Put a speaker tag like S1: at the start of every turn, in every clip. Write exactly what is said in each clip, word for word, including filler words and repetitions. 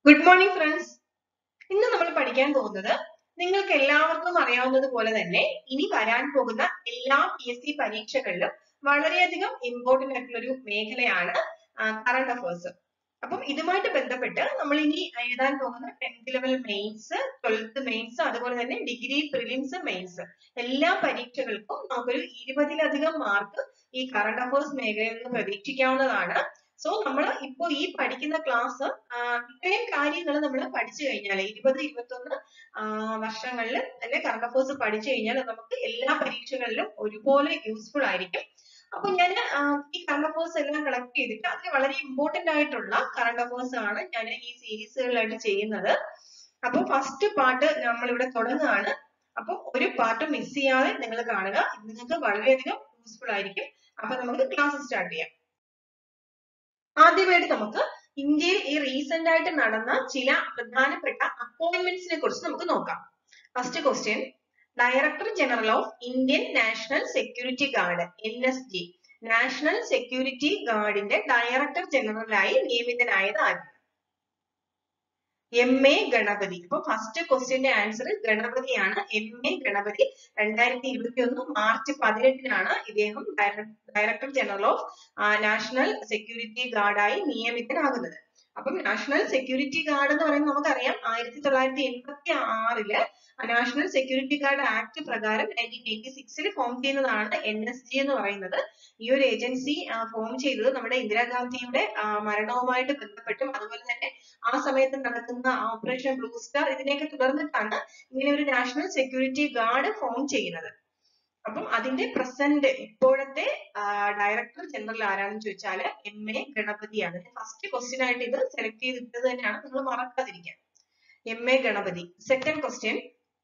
S1: Good morning friends. ഇന്ന് നമ്മൾ പഠിക്കാൻ പോകുന്നത് നിങ്ങൾക്ക് എല്ലാവർക്കും അറിയാവുന്നത് പോലെ തന്നെ ഇനി വരാൻ പോകുന്ന എല്ലാ പി എസ് സി പരീക്ഷകളിലും വളരെയധികം ഇമ്പോർട്ടന്റ് ആയിട്ടുള്ള ഒരു മേഖലയാണ് കറണ്ട് അഫയേഴ്സ്. അപ്പം ഇതുമായിട്ട് ബന്ധപ്പെട്ട് നമ്മൾ ഇനി എഴുതാൻ പോകുന്ന tenth level mains, twelfth mains, അതുപോലെ തന്നെ ഡിഗ്രി പ്രിലിംസ്, മെയിൻസ് എല്ലാ പരീക്ഷകൾക്കും നമുക്കൊരു ഇരുപതിലധികം മാർക്ക് ഈ കറണ്ട് അഫയേഴ്സ് മേഖലയിൽ നിന്ന് പ്രതീക്ഷിക്കാവുന്നതാണ്. സോ നമ്മൾ ഇപ്പോൾ ഈ പഠിക്കുന്ന ക്ലാസ് ഇത്രയും കാര്യങ്ങൾ നമ്മൾ പഠിച്ചു കഴിഞ്ഞാൽ ഇരുപത് ഇരുപത്തൊന്ന് വർഷങ്ങളിൽ അല്ലെ കറണ്ട് അഫയേഴ്സ് പഠിച്ചു കഴിഞ്ഞാൽ നമുക്ക് എല്ലാ പരീക്ഷകളിലും ഒരുപോലെ യൂസ്ഫുൾ ആയിരിക്കും. അപ്പൊ ഞാൻ ഈ കറണ്ട് അഫയേഴ്സ് എല്ലാം കളക്ട് ചെയ്തിട്ട് അതിൽ വളരെ ഇമ്പോർട്ടന്റ് ആയിട്ടുള്ള കറണ്ട് അഫയേഴ്സ് ആണ് ഞാൻ ഈ സീരീസുകളിലായിട്ട് ചെയ്യുന്നത്. അപ്പൊ ഫസ്റ്റ് പാർട്ട് നമ്മൾ ഇവിടെ തുടങ്ങുകയാണ്. അപ്പൊ ഒരു പാർട്ട് മിസ് ചെയ്യാതെ നിങ്ങൾ കാണുക, നിങ്ങൾക്ക് വളരെയധികം യൂസ്ഫുൾ ആയിരിക്കും. അപ്പൊ നമുക്ക് ക്ലാസ് സ്റ്റാർട്ട് ചെയ്യാം. ആദ്യമായിട്ട് നമുക്ക് ഇന്ത്യയിൽ ഈ റീസെന്റ് ആയിട്ട് നടന്ന ചില പ്രധാനപ്പെട്ട അപ്പോയിന്റ്മെന്റ്സിനെ കുറിച്ച് നമുക്ക് നോക്കാം. First question, director general of Indian national security guard N S G national security ഗാർഡിന്റെ ഡയറക്ടർ ജനറലായി നിയമിതനായത് ആരാണ്? M A Ganapathi. അപ്പൊ ഫസ്റ്റ് ക്വസ്റ്റ്യന്റെ ആൻസർ ഗണപതിയാണ്. എം എ ഗണപതി രണ്ടായിരത്തി ഇരുപത്തി ഒന്ന് മാർച്ച് പതിനെട്ടിനാണ് ഇദ്ദേഹം director general of national security ഗാർഡായി നിയമിതനാകുന്നത്. അപ്പം നാഷണൽ സെക്യൂരിറ്റി ഗാർഡ് എന്ന് പറയുന്നത് നമുക്കറിയാം ആയിരത്തി തൊള്ളായിരത്തി എൺപത്തി ആറില് നാഷണൽ സെക്യൂരിറ്റി ഗാർഡ് ആക്ട് പ്രകാരം നയൻറ്റീൻ എയ്റ്റി സിക്സിൽ ഫോം ചെയ്യുന്നതാണ് എൻ എസ് ജി എന്ന് പറയുന്നത്. ഈ ഒരു ഏജൻസി ഫോം ചെയ്തത് നമ്മുടെ ഇന്ദിരാഗാന്ധിയുടെ മരണവുമായിട്ട് ബന്ധപ്പെട്ടും അതുപോലെ തന്നെ ആ സമയത്ത് നടക്കുന്ന ഓപ്പറേഷൻ ബ്ലൂ സ്റ്റാർ ഇതിനെയൊക്കെ തുടർന്നിട്ടാണ് ഇങ്ങനെ ഒരു നാഷണൽ സെക്യൂരിറ്റി ഗാർഡ് ഫോം ചെയ്യുന്നത്. അപ്പം അതിന്റെ പ്രസന്റ് ഇപ്പോഴത്തെ ഡയറക്ടർ ജനറൽ ആരാണെന്ന് ചോദിച്ചാൽ എം എ ഗണപതിയാണ്. ഫസ്റ്റ് ക്വസ്റ്റ്യൻ ആയിട്ട് ഇത് സെലക്ട് ചെയ്തിട്ടത് തന്നെയാണ്, നിങ്ങൾ മറക്കാതിരിക്കാൻ. M A Ganapathi. Second question,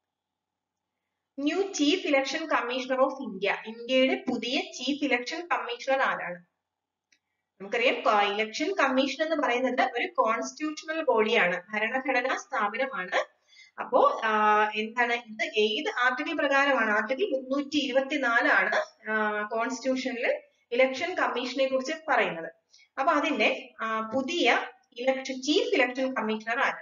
S1: new chief election commissioner of India. ഇന്ത്യയുടെ പുതിയ ചീഫ് ഇലക്ഷൻ കമ്മീഷണർ ആരാണ്? നമുക്കറിയാം ഇലക്ഷൻ കമ്മീഷൻ എന്ന് പറയുന്നത് ഒരു കോൺസ്റ്റിറ്റ്യൂഷണൽ ബോഡിയാണ്, ഭരണഘടനാ സ്ഥാപനമാണ്. അപ്പോ എന്താണ് ഇത്, ഏത് ആർട്ടിക്കിൾ പ്രകാരമാണ്? ആർട്ടിക്കിൾ മുന്നൂറ്റി ഇരുപത്തിനാലാണ് കോൺസ്റ്റിറ്റ്യൂഷനിൽ ഇലക്ഷൻ കമ്മീഷനെ കുറിച്ച് പറയുന്നത്. അപ്പൊ അതിന്റെ പുതിയ ഇലക്ഷൻ ചീഫ് ഇലക്ഷൻ കമ്മീഷണർ ആരാണ്?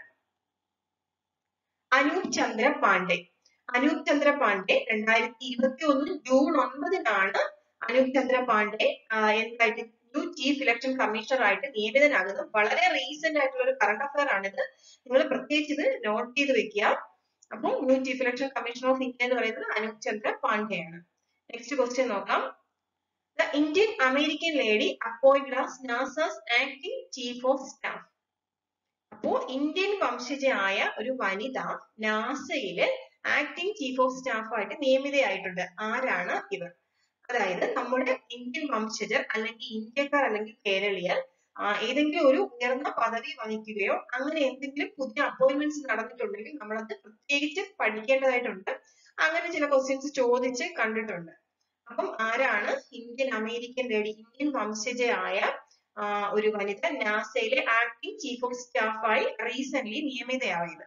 S1: അനൂപ് ചന്ദ്ര പാണ്ഡെ. അനൂപ് ചന്ദ്ര പാണ്ഡെ രണ്ടായിരത്തി ഇരുപത്തി ഒന്ന് ജൂൺ ഒൻപതിനാണ് അനൂപ് ചന്ദ്ര പാണ്ഡെ എന്തായിട്ട് ന്യൂ ചീഫ് ഇലക്ഷൻ കമ്മീഷണർ ആയിട്ട് നിയമിതനാകുന്നത്. വളരെ റീസെന്റ് ആയിട്ടുള്ള ഒരു കറണ്ട് അഫയർ ആണിത്, നിങ്ങൾ പ്രത്യേകിച്ച് ഇത് നോട്ട് ചെയ്ത് വെക്കുക. അപ്പോൾ new chief election commissioner of India എന്ന് പറയുന്നത് അനൂപ് ചന്ദ്ര പാണ്ഡെ ആണ്. നെക്സ്റ്റ് ക്വസ്റ്റ്യൻ നോക്കാം. The Indian American lady appointed as NASA's acting chief of staff. അപ്പോ ഇന്ത്യൻ വംശജയായ ഒരു വനിത നാസയില് ആക്ടിംഗ് ചീഫ് ഓഫ് സ്റ്റാഫ് ആയിട്ട് നിയമിതയായിട്ടുണ്ട്. ആരാണ് ഇവർ? അതായത് നമ്മുടെ ഇന്ത്യൻ വംശജർ അല്ലെങ്കിൽ ഇന്ത്യക്കാർ അല്ലെങ്കിൽ കേരളീയർ ഏതെങ്കിലും ഒരു ഉയർന്ന പദവി വഹിക്കുകയോ അങ്ങനെ എന്തെങ്കിലും പുതിയ അപ്പോയിന്റ്മെന്റ്സ് നടന്നിട്ടുണ്ടെങ്കിൽ നമ്മളത് പ്രത്യേകിച്ച് പഠിക്കേണ്ടതായിട്ടുണ്ട്. അങ്ങനെ ചില ക്വസ്റ്റ്യൻസ് ചോദിച്ച് കണ്ടിട്ടുണ്ട്. അപ്പം ആരാണ് ഇന്ത്യൻ അമേരിക്കൻ ലേഡി, ഇന്ത്യൻ വംശജയായ ഒരു വനിത നാസയിലെ ആക്ടിംഗ് ചീഫ് ഓഫ് സ്റ്റാഫായി റീസെന്റ് നിയമിതയായത്?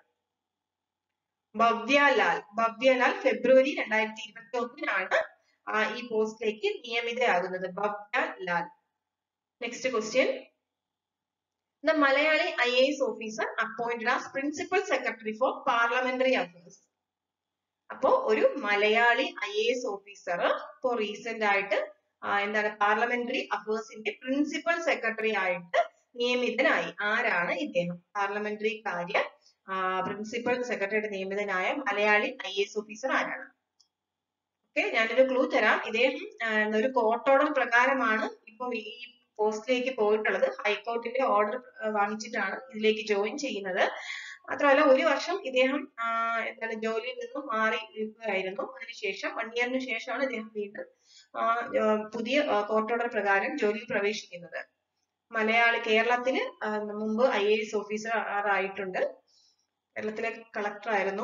S1: ഭവ്യലാൽ. ഭവ്യലാൽ ഫെബ്രുവരി രണ്ടായിരത്തി ഇരുപത്തി ഒന്നിനാണ് ഈ പോസ്റ്റിലേക്ക് നിയമിതയാകുന്നത്. Bhavya Lal. Next question, the Malayali I A S officer appointed as principal secretary for parliamentary affairs. അപ്പോ ഒരു Malayali I A S officer ഇപ്പോ റീസെന്റ് ആയിട്ട് എന്താണ് പാർലമെന്ററി അഫയേഴ്സിന്റെ പ്രിൻസിപ്പൽ സെക്രട്ടറി ആയിട്ട് നിയമിതനായി. ആരാണ് ഇദ്ദേഹം? പാർലമെന്ററി കാര്യ പ്രിൻസിപ്പൽ സെക്രട്ടറി നിയമിതനായ Malayali I A S officer ആരാണ്? ഓക്കെ, ഞാനൊരു ക്ലൂ തരാം. ഇദ്ദേഹം ഒരു കോർട്ട് ഓർഡർ പ്രകാരമാണ് ഇപ്പൊ ഈ പോസ്റ്റിലേക്ക് പോയിട്ടുള്ളത്. ഹൈക്കോർട്ടിന്റെ ഓർഡർ വാങ്ങിച്ചിട്ടാണ് ഇതിലേക്ക് ജോയിൻ ചെയ്യുന്നത്. മാത്രമല്ല ഒരു വർഷം ഇദ്ദേഹം എന്താണ് ജോലിയിൽ നിന്നും മാറി നിൽക്കുകയായിരുന്നു. അതിനുശേഷം വൺ ഇയറിന് ശേഷമാണ് ഇദ്ദേഹം വീണ്ടും പുതിയ കോർട്ട് ഓർഡർ പ്രകാരം ജോലിയിൽ പ്രവേശിക്കുന്നത്. മലയാളി കേരളത്തിന് മുമ്പ് ഐ എ എസ് ഓഫീസർ ആയിട്ടുണ്ട്. കേരളത്തിലെ കളക്ടർ ആയിരുന്നു.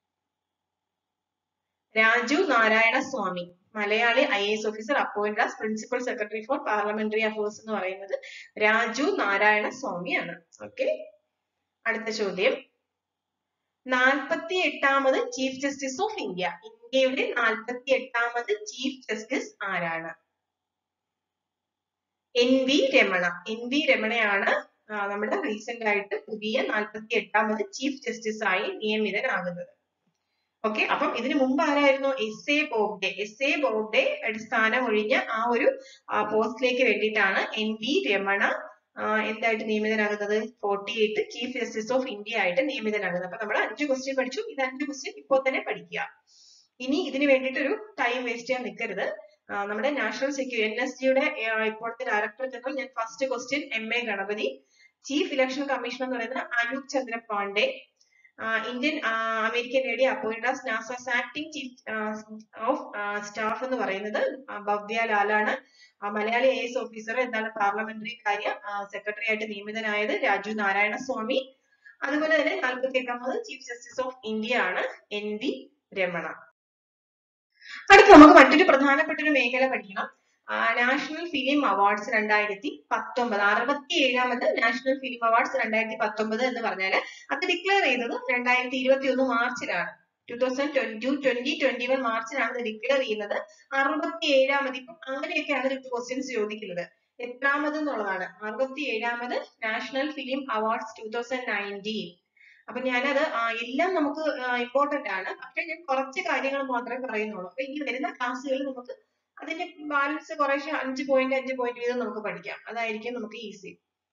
S1: Raju Narayana Swami, Malayali I A S officer appointed as principal secretary for parliamentary affairs എന്ന് പറയുന്നത് രാജു നാരായണ സ്വാമിയാണ്. ഓക്കെ, അടുത്ത ചോദ്യം, നാൽപ്പത്തി എട്ടാമത് ചീഫ് ജസ്റ്റിസ് ഓഫ് ഇന്ത്യ. ഇന്ത്യയുടെ നാൽപ്പത്തി എട്ടാമത് ചീഫ് ജസ്റ്റിസ് ആരാണ്? N V Ramana. N V രമണയാണ് നമ്മുടെ റീസെന്റ് ആയിട്ട് പുതിയ നാൽപ്പത്തി എട്ടാമത് ചീഫ് ജസ്റ്റിസ് ആയി നിയമിതനാകുന്നത്. ഓക്കെ, അപ്പം ഇതിനു മുമ്പ് ആരായിരുന്നു? S A Bobde. S A Bobde സ്ഥാനം ഒഴിഞ്ഞ ആ ഒരു പോസ്റ്റിലേക്ക് വേണ്ടിയിട്ടാണ് എൻ വി രമണ എന്തായിട്ട് നിയമിതനാകുന്നത്? Forty eight chief justice of India ആയിട്ട് നിയമിതനാകുന്നത്. അപ്പൊ നമ്മൾ അഞ്ച് ക്വസ്റ്റ്യൻ പഠിച്ചു. ഇത് അഞ്ച് ക്വസ്റ്റ്യൻ ഇപ്പോൾ തന്നെ പഠിക്കുക. ഇനി ഇതിന് വേണ്ടിയിട്ട് ഒരു ടൈം വേസ്റ്റ് ചെയ്യാൻ നിൽക്കരുത്. നമ്മുടെ നാഷണൽ സെക്യൂരിറ്റി എൻ എസ് ജിയുടെ ഇപ്പോഴത്തെ ഡയറക്ടർ ജനറൽ, ഞാൻ first question M A Ganapathi. Chief election commissioner എന്ന് പറയുന്നത് Anoop Chandra Pandey. Indian American lady appointed as NASA's acting chief of staff എന്ന് പറയുന്നത് ഭവ്യ ലാലാണ്. മലയാളി ഐ എസ് ഓഫീസർ എന്താണ് പാർലമെന്ററി കാര്യ സെക്രട്ടറി ആയിട്ട് നിയമിതനായത് രാജു നാരായണ സ്വാമി. അതുപോലെ തന്നെ നാൽപ്പത്തി എട്ടാമത് ചീഫ് ജസ്റ്റിസ് ഓഫ് ഇന്ത്യ ആണ് എൻ വി രമണ. അടുത്ത നമുക്ക് മറ്റൊരു പ്രധാനപ്പെട്ട ഒരു മേഖല പഠിക്കണം. നാഷണൽ ഫിലിം അവാർഡ്സ് രണ്ടായിരത്തി പത്തൊമ്പത് അറുപത്തി ഏഴാമത് നാഷണൽ ഫിലിം അവാർഡ്സ് രണ്ടായിരത്തി പത്തൊമ്പത് എന്ന് പറഞ്ഞാല് അത് ഡിക്ലെയർ ചെയ്തത് രണ്ടായിരത്തി ഇരുപത്തി ഒന്ന് മാർച്ചിലാണ്. Two thousand twenty twenty twenty one മാർച്ചിലാണ് ഇത് ഡിക്ലെയർ ചെയ്യുന്നത്. അറുപത്തി ഏഴാമത് ഇപ്പം അങ്ങനെയൊക്കെയാണ് ക്വസ്റ്റ്യൻസ് ചോദിക്കുന്നത്. എത്രാമത് എന്നുള്ളതാണ്. അറുപത്തി ഏഴാമത് national film awards two thousand nineteen. അപ്പൊ ഞാനത് എല്ലാം നമുക്ക് ഇമ്പോർട്ടന്റ് ആണ്. പക്ഷെ ഞാൻ കുറച്ച് കാര്യങ്ങൾ മാത്രമേ പറയുന്നുള്ളൂ. അപ്പൊ ഇനി വരുന്ന ക്ലാസ്സുകളിൽ നമുക്ക് അതിന്റെ ബാലൻസ് കുറേശ്ശെ അഞ്ച് പോയിന്റ് അഞ്ച് പോയിന്റ് വീതം നമുക്ക് പഠിക്കാം. അതായിരിക്കും നമുക്ക് ഈസി.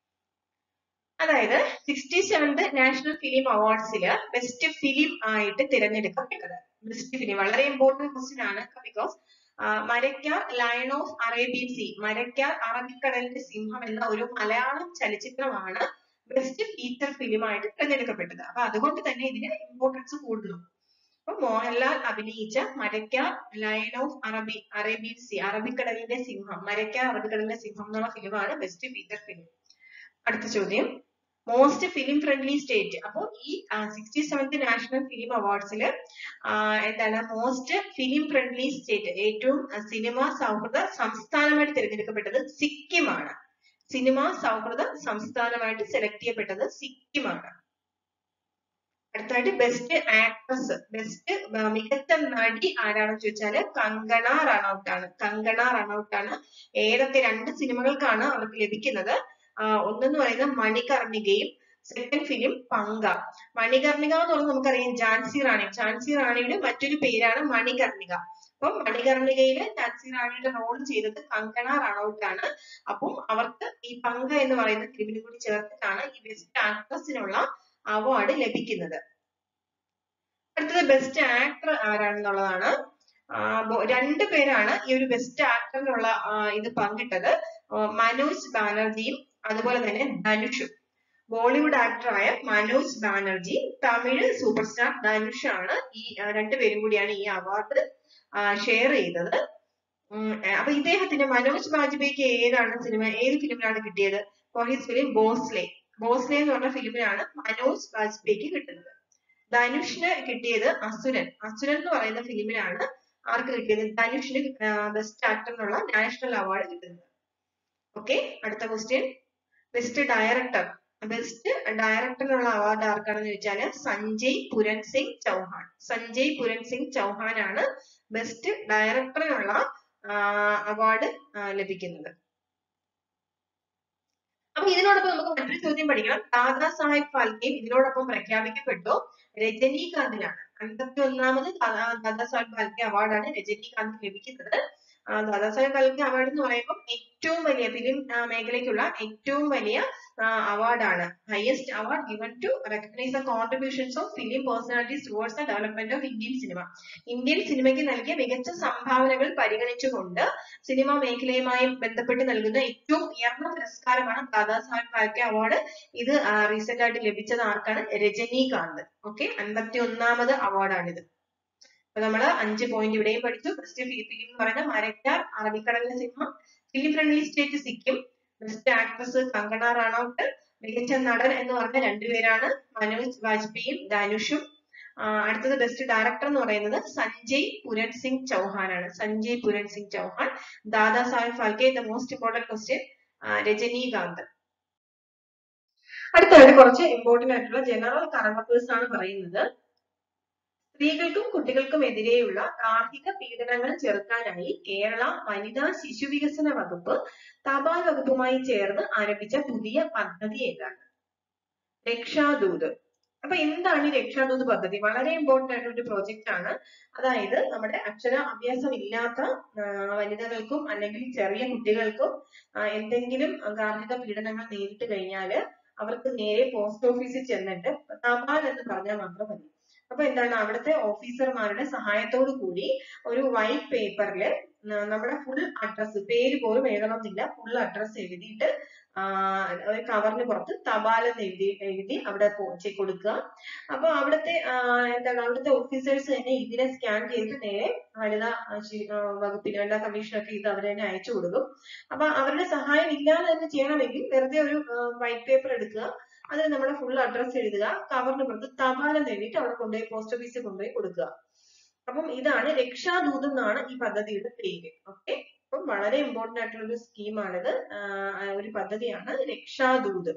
S1: അതായത് സിക്സ്റ്റി സെവൻത് നാഷണൽ ഫിലിം അവാർഡ്സില് ബെസ്റ്റ് ഫിലിം ആയിട്ട് തിരഞ്ഞെടുക്കപ്പെട്ടത്. ബെസ്റ്റ് ഫിലിം വളരെ ഇമ്പോർട്ടന്റ് ക്വസ്റ്റ്യൻ ആണ്. Because Marakkar lion of Arabian sea, Marakkar അറബിക്കടലിന്റെ സിംഹം എന്ന ഒരു മലയാളം ചലച്ചിത്രമാണ് ബെസ്റ്റ് ഫീച്ചർ ഫിലിം ആയിട്ട് തിരഞ്ഞെടുക്കപ്പെട്ടത്. അപ്പൊ അതുകൊണ്ട് തന്നെ ഇതിന് ഇമ്പോർട്ടൻസ് കൂടുന്നു. അപ്പൊ മോഹൻലാൽ അഭിനയിച്ച മരയ്ക്കാർ ലയൺ ഓഫ് അറബി അറേബ്യൻ സീ, അറബിക്കടലിന്റെ സിംഹം, മരയ്ക്കാർ അറബിക്കടലിന്റെ സിംഹം എന്നുള്ള ഫിലിമാണ് ബെസ്റ്റ് ഫീച്ചർ ഫിലിം. അടുത്ത ചോദ്യം, മോസ്റ്റ് ഫിലിം ഫ്രണ്ട്ലി സ്റ്റേറ്റ്. അപ്പൊ ഈ സിക്സ്റ്റി സെവൻത് നാഷണൽ ഫിലിം അവാർഡ്സില് എന്താണ് മോസ്റ്റ് ഫിലിം ഫ്രണ്ട്ലി സ്റ്റേറ്റ്, ഏറ്റവും സിനിമ സൗഹൃദ സംസ്ഥാനമായിട്ട് തിരഞ്ഞെടുക്കപ്പെട്ടത് സിക്കിമാണ്. സിനിമ സൗഹൃദ സംസ്ഥാനമായിട്ട് സെലക്ട് ചെയ്യപ്പെട്ടത് സിക്കിമാണ്. അടുത്തായിട്ട് ബെസ്റ്റ് ആക്ട്രസ്, ബെസ്റ്റ് മികച്ച നടി ആരാണെന്ന് ചോദിച്ചാല് കങ്കണ റണൌട്ട് ആണ്. കങ്കണ റണൌട്ട് ആണ്. ഏതൊക്കെ രണ്ട് സിനിമകൾക്കാണ് അവർക്ക് ലഭിക്കുന്നത്? ഒന്നെന്ന് പറയുന്നത് മണികർണികയും സെക്കൻഡ് ഫിലിം പങ്ക. മണികർണിക എന്ന് പറയുന്നത് നമുക്കറിയാം ഝാൻസി റാണി. ഝാൻസി റാണിയുടെ മറ്റൊരു പേരാണ് മണികർണിക. അപ്പം മണികർണികയില് ഝാൻസി റാണിയുടെ റോൾ ചെയ്തത് കങ്കണ റണൌട്ട് ആണ്. അപ്പം അവർക്ക് ഈ പങ്ക എന്ന് പറയുന്ന ഫിലിമിനെ കൂടി ചേർത്തിട്ടാണ് ഈ ബെസ്റ്റ് ആക്ട്രസിനുള്ള അവാർഡ് ലഭിക്കുന്നത്. അടുത്തത് ബെസ്റ്റ് ആക്ടർ ആരാണെന്നുള്ളതാണ്. രണ്ട് പേരാണ് ഈ ഒരു ബെസ്റ്റ് ആക്ടറിനുള്ള ഇത് പങ്കിട്ടത്. മനോജ് ബാനർജിയും അതുപോലെ തന്നെ ധനുഷും. ബോളിവുഡ് ആക്ടറായ മനോജ് ബാനർജി, തമിഴ് സൂപ്പർ സ്റ്റാർ ധനുഷ് ആണ്. ഈ രണ്ടുപേരും കൂടിയാണ് ഈ അവാർഡ് ഷെയർ ചെയ്തത്. അപ്പൊ ഇദ്ദേഹത്തിന് മനോജ് ബാജ്പേയിക്ക് ഏതാണ് സിനിമ, ഏത് ഫിലിമിലാണ് കിട്ടിയത്? For his film Bhonsle. Bhonsle എന്ന് പറഞ്ഞ ഫിലിമിനാണ് മനോജ് ബാജ്പേയിക്ക് കിട്ടുന്നത്. ധനുഷിന് കിട്ടിയത് അസുരൻ. അസുരൻ എന്ന് പറയുന്ന ഫിലിമിനാണ് ആർക്ക് കിട്ടിയത്? ധനുഷിന് ബെസ്റ്റ് ആക്ടറിനുള്ള നാഷണൽ അവാർഡ് കിട്ടുന്നത്. ഓക്കെ, അടുത്ത ക്വസ്റ്റ്യൻ, ബെസ്റ്റ് ഡയറക്ടർ. ബെസ്റ്റ് ഡയറക്ടറിനുള്ള അവാർഡ് ആർക്കാണെന്ന് ചോദിച്ചാല് സഞ്ജയ് പുരൻ സിംഗ് ചൗഹാൻ. സഞ്ജയ് പുരൻ സിംഗ് ചൗഹാൻ ആണ് ബെസ്റ്റ് ഡയറക്ടറിനുള്ള അവാർഡ് ലഭിക്കുന്നത്. അപ്പൊ ഇതിനോടൊപ്പം നമുക്ക് മറ്റൊരു ചോദ്യം പഠിക്കണം. ദാദാ സാഹേബ് ഫാൽക്കെയും ഇതിനോടൊപ്പം പ്രഖ്യാപിക്കപ്പെട്ടു രജനീകാന്തിനാണ്. അൻപത്തി ഒന്നാമത് ദാദാ സാഹേബ് ഫാൽക്കെ അവാർഡാണ് രജനീകാന്ത് ലഭിക്കുന്നത്. ദാദാ സാഹേബ് ഫാൽക്കെ അവാർഡ് എന്ന് പറയുമ്പോൾ ഏറ്റവും വലിയ ഫിലിം മേഖലയ്ക്കുള്ള ഏറ്റവും വലിയ അവാർഡാണ്. Highest award given to recognise the contributions of film personalities towards the development of Indian cinema. Indian സിനിമയ്ക്ക് നൽകിയ മികച്ച സംഭാവനകൾ പരിഗണിച്ചുകൊണ്ട് സിനിമാ മേഖലയുമായി ബന്ധപ്പെട്ട് നൽകുന്ന ഏറ്റവും ഉയർന്ന പുരസ്കാരമാണ് ദാദാ സാഹേബ് ഫാൽക്കെ അവാർഡ്. ഇത് റീസെന്റ് ആയിട്ട് ലഭിച്ചത് ആർക്കാണ്? രജനീകാന്ത്. ഓക്കെ, അൻപത്തി ഒന്നാമത് അവാർഡാണിത്. അപ്പൊ നമ്മള് അഞ്ച് പോയിന്റ് ഇവിടെയും പഠിച്ചു. ബെസ്റ്റ് ഫിലിം എന്ന് പറയുന്നത് മരയ്ക്കാർ അറബിക്കടലിന്റെ സിംഹം, film friendly state Sikkim, best actress Kangana Ranaut, മികച്ച നടൻ എന്ന് പറഞ്ഞ രണ്ടുപേരാണ് മനോജ് ബാജ്പേയിയും ധനുഷും. അടുത്തത് ബെസ്റ്റ് ഡയറക്ടർ എന്ന് പറയുന്നത് സഞ്ജയ് പുരൻ സിംഗ് ചൗഹാൻ ആണ്. Sanjay Puran Singh Chauhan. Dada Saheb Phalke the most important question Rajinikanth. അടുത്തതായിട്ട് കുറച്ച് ഇമ്പോർട്ടന്റ് ആയിട്ടുള്ള ജനറൽ കറണ്ട് അഫയേഴ്സ് ആണ് പറയുന്നത്. സ്ത്രീകൾക്കും കുട്ടികൾക്കും എതിരെയുള്ള ഗാർഹിക പീഡനങ്ങൾ ചെറുക്കാനായി കേരള വനിതാ ശിശു വികസന വകുപ്പ് തപാൽ വകുപ്പുമായി ചേർന്ന് ആരംഭിച്ച പുതിയ പദ്ധതി ഏതാണ്? രക്ഷാദൂത്. അപ്പൊ എന്താണ് ഈ രക്ഷാദൂത് പദ്ധതി? വളരെ ഇമ്പോർട്ടന്റ് ആയിട്ടുള്ള ഒരു പ്രോജക്റ്റ് ആണ്. അതായത് നമ്മുടെ അക്ഷര അഭ്യാസം ഇല്ലാത്ത വനിതകൾക്കും അല്ലെങ്കിൽ ചെറിയ കുട്ടികൾക്കും എന്തെങ്കിലും ഗാർഹിക പീഡനങ്ങൾ നേരിട്ട് കഴിഞ്ഞാല് അവർക്ക് നേരെ പോസ്റ്റ് ഓഫീസിൽ ചെന്നിട്ട് തപാൽ എന്ന് പറഞ്ഞാൽ മാത്രം മതി. അപ്പൊ എന്താണ്, അവിടുത്തെ ഓഫീസർമാരുടെ സഹായത്തോടു കൂടി ഒരു വൈറ്റ് പേപ്പറിൽ നമ്മുടെ ഫുൾ അഡ്രസ്സ്, പേര് പോലും എഴുതണമെന്നില്ല, ഫുൾ അഡ്രസ്സ് എഴുതിയിട്ട് ഒരു കവറിന് പുറത്ത് തപാൽ എന്ന് എഴുതി എഴുതി അവിടെ കൊടുക്കുക. അപ്പൊ അവിടുത്തെ എന്താണ് അവിടുത്തെ ഓഫീസേഴ്സ് തന്നെ ഇതിനെ സ്കാൻ ചെയ്തിട്ട് നേരെ വനിതാ വകുപ്പിന് വനിതാ കമ്മീഷനൊക്കെ ഇത് അവർ തന്നെ അയച്ചു കൊടുക്കും. അപ്പൊ അവരുടെ സഹായം ഇല്ലാതെ തന്നെ ചെയ്യണമെങ്കിൽ വെറുതെ ഒരു വൈറ്റ് പേപ്പർ എടുക്കുക, അതിൽ നമ്മുടെ ഫുൾ അഡ്രസ്സ് എഴുതുക, കവറിന് പുറത്ത് തപാൽ എന്ന് എഴുതിയിട്ട് അവിടെ കൊണ്ടുപോയി പോസ്റ്റ് ഓഫീസിൽ കൊണ്ടുപോയി കൊടുക്കുക. അപ്പം ഇതാണ് രക്ഷാദൂത് എന്നാണ് ഈ പദ്ധതിയുടെ പേര്. ഓക്കെ, അപ്പം വളരെ ഇമ്പോർട്ടന്റ് ആയിട്ടുള്ള ഒരു സ്കീമാണിത്, ഒരു പദ്ധതിയാണ് രക്ഷാദൂത്.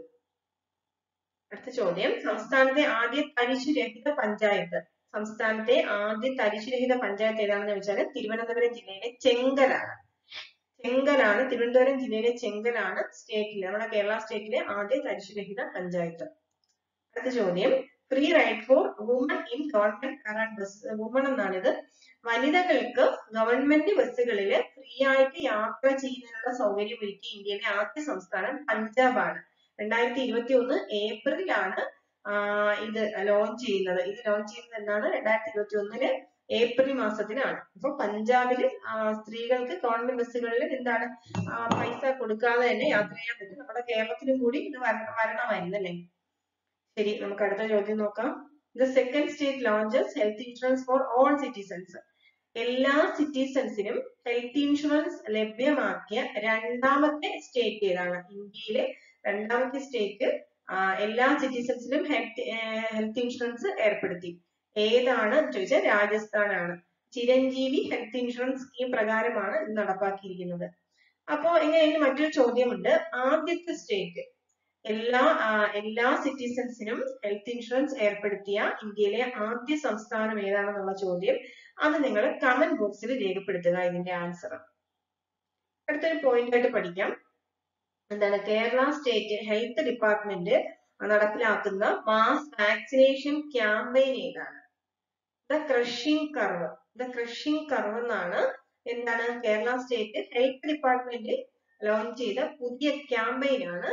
S1: അടുത്ത ചോദ്യം, സംസ്ഥാനത്തെ ആദ്യ തരിശുരഹിത പഞ്ചായത്ത് സംസ്ഥാനത്തെ ആദ്യ തരിശുരഹിത പഞ്ചായത്ത് ഏതാണെന്ന് ചോദിച്ചാൽ തിരുവനന്തപുരം ജില്ലയിലെ ചെങ്കലാണ്. ചെങ്കലാണ് തിരുവനന്തപുരം ജില്ലയിലെ ചെങ്കലാണ് സ്റ്റേറ്റിലെ നമ്മുടെ കേരള സ്റ്റേറ്റിലെ ആദ്യ തരിശുരഹിത പഞ്ചായത്ത്. അടുത്ത ചോദ്യം, free ride for woman in government current bus. Woman എന്നാണിത്. വനിതകൾക്ക് ഗവൺമെന്റ് ബസ്സുകളിൽ ഫ്രീ ആയിട്ട് യാത്ര ചെയ്യുന്നതിനുള്ള സൗകര്യം ഒരുക്കി ഇന്ത്യയിലെ ആദ്യ സംസ്ഥാനം പഞ്ചാബാണ്. രണ്ടായിരത്തി ഇരുപത്തി ഒന്ന് ഏപ്രിലാണ് ഇത് ലോഞ്ച് ചെയ്യുന്നത്. ഇത് ലോഞ്ച് ചെയ്യുന്നത് എന്നാണ് രണ്ടായിരത്തി ഇരുപത്തി ഒന്നില് ഏപ്രിൽ മാസത്തിലാണ്. അപ്പൊ പഞ്ചാബിൽ സ്ത്രീകൾക്ക് ഗവൺമെന്റ് ബസ്സുകളിൽ എന്താണ് പൈസ കൊടുക്കാതെ തന്നെ യാത്ര ചെയ്യാൻ പറ്റും. നമ്മുടെ കേരളത്തിലും കൂടി ഇത് വരണമായിരുന്നു അല്ലേ? ശരി, നമുക്ക് അടുത്ത ചോദ്യം നോക്കാം. The second state launches health insurance for all citizens. എല്ലാ സിറ്റിസൺസിനും ഹെൽത്ത് ഇൻഷുറൻസ് ലഭ്യമാക്കിയ രണ്ടാമത്തെ സ്റ്റേറ്റ് ഏതാണ്? ഇന്ത്യയിലെ രണ്ടാമത്തെ സ്റ്റേറ്റ് എല്ലാ സിറ്റിസൺസിനും ഹെൽത്ത് ഹെൽത്ത് ഇൻഷുറൻസ് ഏർപ്പെടുത്തി. ഏതാണ് ചോദിച്ചാൽ രാജസ്ഥാനാണ്. ചിരഞ്ജീവി ഹെൽത്ത് ഇൻഷുറൻസ് സ്കീം പ്രകാരമാണ് ഇത് നടപ്പാക്കിയിരിക്കുന്നത്. അപ്പോ ഇങ്ങനെ മറ്റൊരു ചോദ്യമുണ്ട്, ആദ്യത്തെ സ്റ്റേറ്റ് എല്ലാ എല്ലാ സിറ്റിസൺസിനും ഹെൽത്ത് ഇൻഷുറൻസ് ഏർപ്പെടുത്തിയ ഇന്ത്യയിലെ ആദ്യ സംസ്ഥാനം ഏതാണെന്നുള്ള ചോദ്യം, അത് നിങ്ങൾ കമന്റ് ബോക്സിൽ രേഖപ്പെടുത്തുക ഇതിന്റെ ആൻസർ. അടുത്തൊരു പോയിന്റ് ആയിട്ട് പഠിക്കാം. എന്താണ് കേരള സ്റ്റേറ്റ് ഹെൽത്ത് ഡിപ്പാർട്ട്മെന്റ് നടപ്പിലാക്കുന്ന മാസ് വാക്സിനേഷൻ ക്യാമ്പയിൻ ഏതാണ്? The crushing curve. The crushing curve എന്നാണ് എന്താണ് Kerala state health department launch ചെയ്ത പുതിയ ക്യാമ്പയിൻ ആണ്.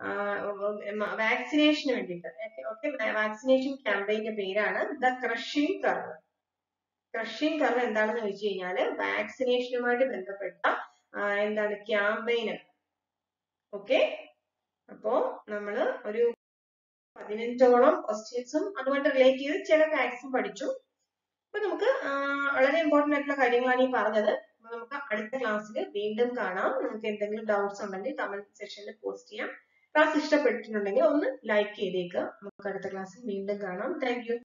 S1: വാക്സിനേഷന് വേണ്ടിയിട്ട്. ഓക്കെ, വാക്സിനേഷൻ ക്യാമ്പയിന്റെ പേരാണ് the crushing curve. Crushing curve എന്താണെന്ന് ചോദിച്ചു കഴിഞ്ഞാല് വാക്സിനേഷനുമായിട്ട് ബന്ധപ്പെട്ട എന്താണ് ക്യാമ്പയിന്. ഓക്കെ, അപ്പോ നമ്മള് ഒരു പതിനഞ്ചോളം ക്വസ്റ്റ്യൻസും അതുമായിട്ട് റിലേറ്റ് ചെയ്ത് ചില ഫാക്ട്സും പഠിച്ചു. അപ്പൊ നമുക്ക് വളരെ ഇമ്പോർട്ടന്റ് ആയിട്ടുള്ള കാര്യങ്ങളാണ് ഈ പറഞ്ഞത്. അപ്പൊ നമുക്ക് അടുത്ത ക്ലാസ്സിൽ വീണ്ടും കാണാം. നിങ്ങൾക്ക് എന്തെങ്കിലും ഡൗട്ട്സ് ഉണ്ടെങ്കിൽ കമന്റ് സെക്ഷനിൽ പോസ്റ്റ് ചെയ്യാം. ക്ലാസ് ഇഷ്ടപ്പെട്ടിട്ടുണ്ടെങ്കിൽ ഒന്ന് ലൈക്ക് ചെയ്തേക്കുക. നമുക്ക് അടുത്ത ക്ലാസ്സിൽ വീണ്ടും കാണാം. Thank U.